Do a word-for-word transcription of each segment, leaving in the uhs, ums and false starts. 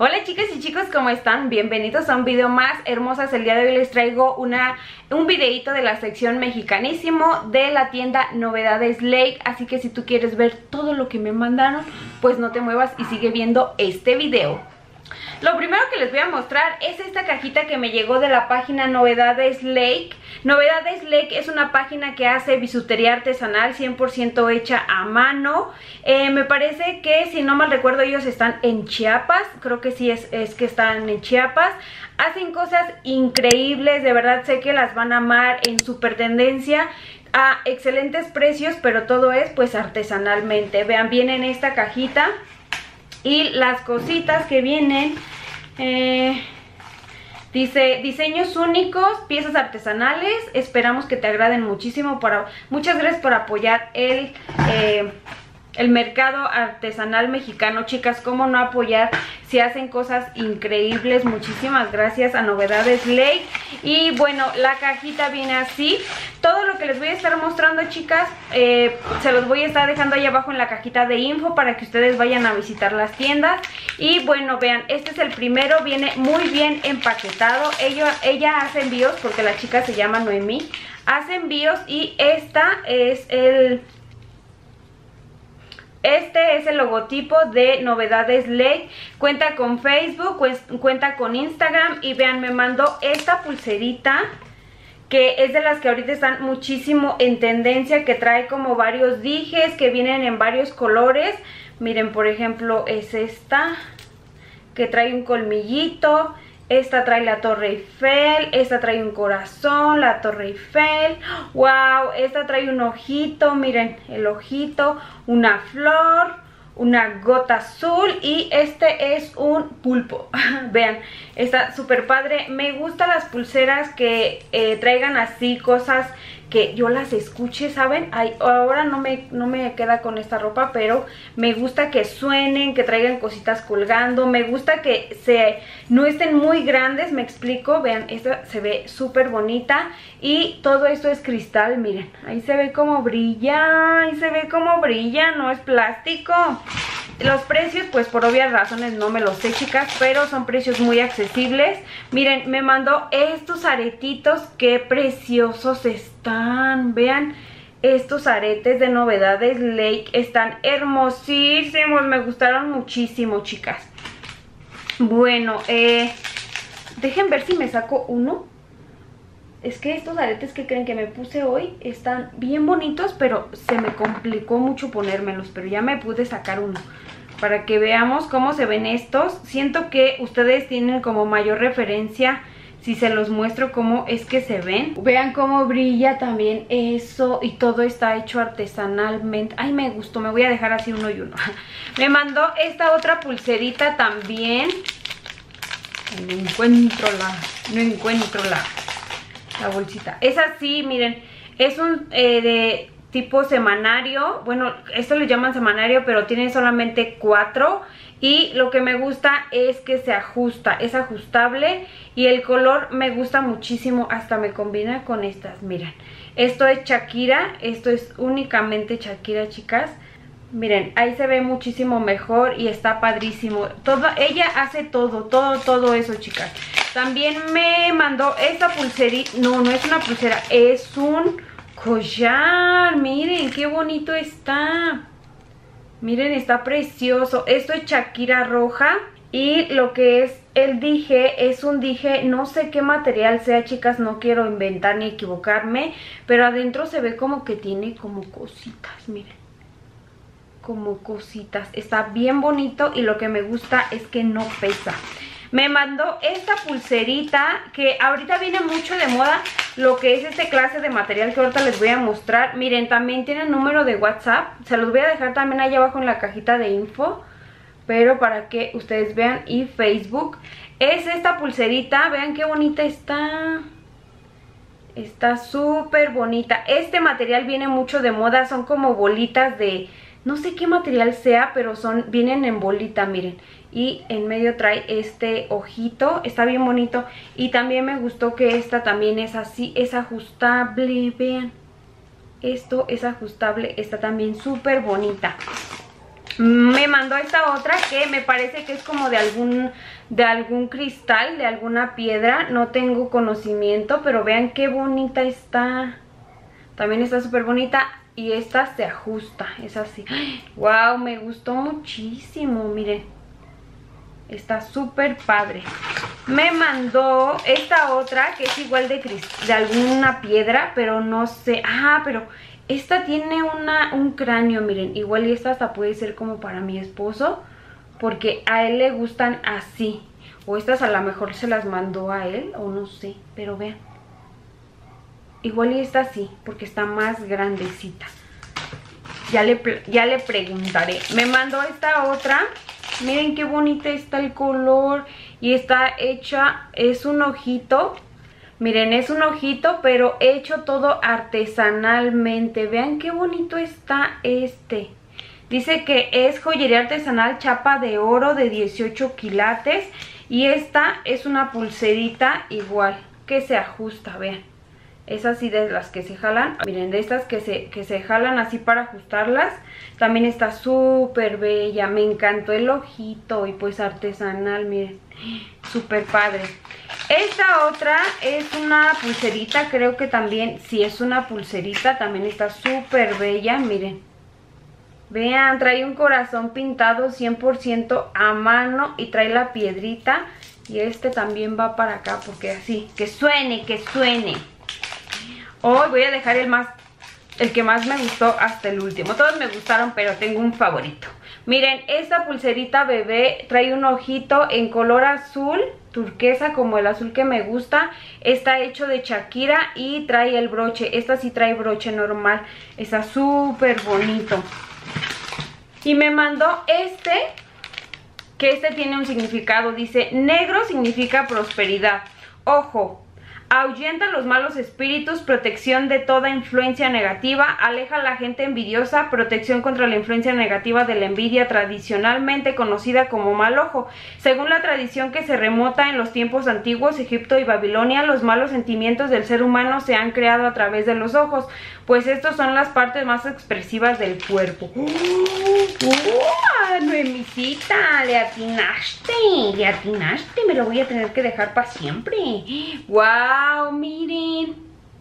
Hola chicas y chicos, ¿cómo están? Bienvenidos a un video más. Hermosas, el día de hoy les traigo una, un videito de la sección Mexicanísimo de la tienda Novedades Lake. Así que si tú quieres ver todo lo que me mandaron, pues no te muevas y sigue viendo este video. Lo primero que les voy a mostrar es esta cajita que me llegó de la página Novedades Lake. Novedades Lake es una página que hace bisutería artesanal cien por ciento hecha a mano. Eh, me parece que, si no mal recuerdo, ellos están en Chiapas. Creo que sí es, es que están en Chiapas. Hacen cosas increíbles, de verdad sé que las van a amar, en super tendencia, a excelentes precios, pero todo es pues artesanalmente. Vean, viene en esta cajita. Y las cositas que vienen, eh, dice diseños únicos, piezas artesanales. Esperamos que te agraden muchísimo. Para, muchas gracias por apoyar el, eh, el mercado artesanal mexicano, chicas. ¿Cómo no apoyar si hacen cosas increíbles? Muchísimas gracias a Novedades Lake. Y bueno, la cajita viene así. Todo lo que les voy a estar mostrando, chicas, eh, se los voy a estar dejando ahí abajo en la cajita de info para que ustedes vayan a visitar las tiendas. Y bueno, vean, este es el primero, viene muy bien empaquetado. Ella, ella hace envíos, porque la chica se llama Noemí, hace envíos. Y esta es el... Este es el logotipo de Novedades Lake. Cuenta con Facebook, cuenta con Instagram. Y vean, me mandó esta pulserita, que es de las que ahorita están muchísimo en tendencia, que trae como varios dijes, que vienen en varios colores. Miren, por ejemplo, es esta, que trae un colmillito. Esta trae la Torre Eiffel, esta trae un corazón, la Torre Eiffel. ¡Wow! Esta trae un ojito, miren, el ojito, una flor, una gota azul, y este es un pulpo. Vean, está súper padre. Me gustan las pulseras que eh, traigan así cosas que yo las escuche, ¿saben? Ay, ahora no me, no me queda con esta ropa, pero me gusta que suenen, que traigan cositas colgando. Me gusta que se, no estén muy grandes, me explico. Vean, esta se ve súper bonita. Y todo esto es cristal, miren. Ahí se ve como brilla, ahí se ve como brilla, no es plástico. Los precios, pues por obvias razones no me los sé, chicas, pero son precios muy accesibles. Miren, me mandó estos aretitos, qué preciosos están. Vean, estos aretes de Novedades Lake están hermosísimos, me gustaron muchísimo, chicas. Bueno, eh, dejen ver si me saco uno. Es que estos aretes que creen que me puse hoy están bien bonitos, pero se me complicó mucho ponérmelos, pero ya me pude sacar uno para que veamos cómo se ven estos. Siento que ustedes tienen como mayor referencia si se los muestro cómo es que se ven. Vean cómo brilla también eso, y todo está hecho artesanalmente. Ay, me gustó, me voy a dejar así uno y uno. Me mandó esta otra pulserita también. No encuentro la, no encuentro la... la bolsita. Es así, miren, es un eh, de tipo semanario. Bueno, esto lo llaman semanario, pero tiene solamente cuatro. Y lo que me gusta es que se ajusta, es ajustable. Y el color me gusta muchísimo, hasta me combina con estas, miren. Esto es Shakira, esto es únicamente Shakira, chicas. Miren, ahí se ve muchísimo mejor y está padrísimo. Todo, ella hace todo, todo, todo eso, chicas. También me mandó esta pulserita. No, no es una pulsera, es un collar. Miren, qué bonito está. Miren, está precioso. Esto es Shakira roja. Y lo que es el dije, es un dije, no sé qué material sea, chicas, no quiero inventar ni equivocarme, pero adentro se ve como que tiene como cositas, miren. Como cositas, está bien bonito, y lo que me gusta es que no pesa. Me mandó esta pulserita, que ahorita viene mucho de moda lo que es este clase de material que ahorita les voy a mostrar. Miren, también tiene número de WhatsApp, se los voy a dejar también ahí abajo en la cajita de info, pero para que ustedes vean, y Facebook. Es esta pulserita, vean qué bonita está. Está súper bonita. Este material viene mucho de moda, son como bolitas de... no sé qué material sea, pero son vienen en bolita, miren. Y en medio trae este ojito, está bien bonito. Y también me gustó que esta también es así, es ajustable, vean. Esto es ajustable, está también súper bonita. me mandó esta otra que me parece que es como de algún de algún cristal, de alguna piedra. No tengo conocimiento, pero vean qué bonita está. También está súper bonita. Y esta se ajusta, es así. Wow, me gustó muchísimo, miren. Está súper padre. Me mandó esta otra que es igual de, de alguna piedra, pero no sé. Ah, pero esta tiene una, un cráneo, miren. Igual y esta hasta puede ser como para mi esposo, porque a él le gustan así. O estas a lo mejor se las mandó a él, o no sé. Pero vean. Igual y esta sí, porque está más grandecita. Ya le, ya le preguntaré. Me mandó esta otra. Miren qué bonita está el color. Y está hecha, es un ojito. Miren, es un ojito, pero hecho todo artesanalmente. Vean qué bonito está este. Dice que es joyería artesanal, chapa de oro de dieciocho quilates. Y esta es una pulserita igual, que se ajusta, vean. Es así de las que se jalan. Miren, de estas que se, que se jalan así para ajustarlas. También está súper bella. Me encantó el ojito y pues artesanal, miren. Súper padre. Esta otra es una pulserita. Creo que también, si es una pulserita, también está súper bella. Miren. Vean, trae un corazón pintado cien por ciento a mano y trae la piedrita. Y este también va para acá porque así, que suene, que suene. Hoy voy a dejar el más, el que más me gustó hasta el último. Todos me gustaron, pero tengo un favorito. Miren, esta pulserita bebé trae un ojito en color azul, turquesa, como el azul que me gusta. Está hecho de Shakira y trae el broche. Esta sí trae broche normal. Está súper bonito. Y me mandó este, que este tiene un significado. Dice, negro significa prosperidad. Ojo. Ahuyenta los malos espíritus, protección de toda influencia negativa, aleja a la gente envidiosa, protección contra la influencia negativa de la envidia, tradicionalmente conocida como mal ojo. Según la tradición que se remota en los tiempos antiguos, Egipto y Babilonia, los malos sentimientos del ser humano se han creado a través de los ojos, pues estos son las partes más expresivas del cuerpo. ¡Uh! ¡Uh! Noemicita, le atinaste, le atinaste, me lo voy a tener que dejar para siempre. ¡Wow! Miren.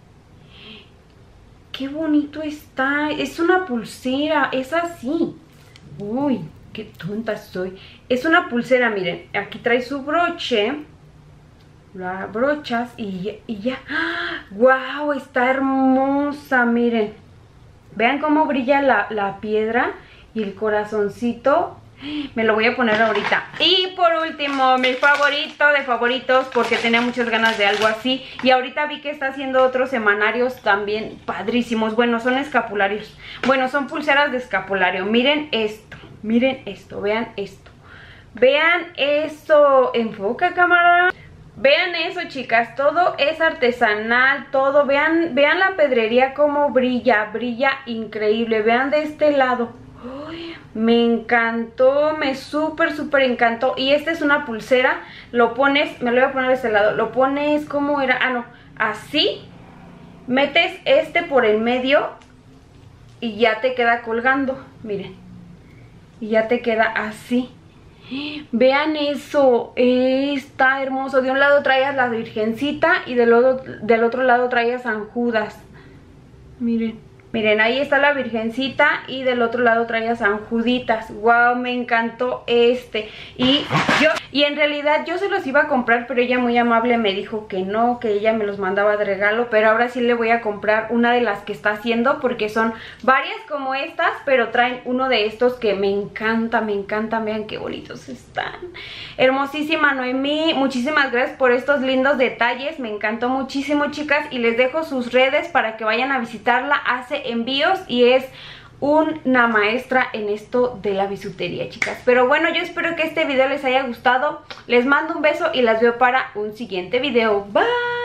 ¡Qué bonito está! Es una pulsera, es así. Uy, qué tonta soy. Es una pulsera, miren. Aquí trae su broche. La brochas y, y ya. ¡Wow! Está hermosa, miren. Vean cómo brilla la, la piedra y el corazoncito. Me lo voy a poner ahorita. Y por último, mi favorito de favoritos, porque tenía muchas ganas de algo así. Y ahorita vi que está haciendo otros semanarios también padrísimos. Bueno, son escapularios. Bueno, son pulseras de escapulario. Miren esto, miren esto, vean esto. Vean eso. Enfoca, cámara. Vean eso, chicas, todo es artesanal, todo. Vean, vean la pedrería como brilla, brilla increíble. Vean de este lado. Uy, me encantó, me súper, súper encantó. Y esta es una pulsera, lo pones, me lo voy a poner de este lado, lo pones, ¿cómo era? Ah, no, así, metes este por el medio y ya te queda colgando, miren. Y ya te queda así. Vean eso, está hermoso. De un lado traías la virgencita y del otro, del otro lado traías San Judas. Miren. Miren, ahí está la virgencita y del otro lado traía San Juditas. Wow, me encantó este. Y yo, y en realidad yo se los iba a comprar, pero ella muy amable me dijo que no, que ella me los mandaba de regalo. Pero ahora sí le voy a comprar una de las que está haciendo, porque son varias como estas, pero traen uno de estos que me encanta, me encanta. Vean qué bonitos están. Hermosísima Noemí, muchísimas gracias por estos lindos detalles. Me encantó muchísimo, chicas, y les dejo sus redes para que vayan a visitarla. Hace envíos y es una maestra en esto de la bisutería, chicas. Pero bueno, yo espero que este video les haya gustado. Les mando un beso y las veo para un siguiente video. Bye.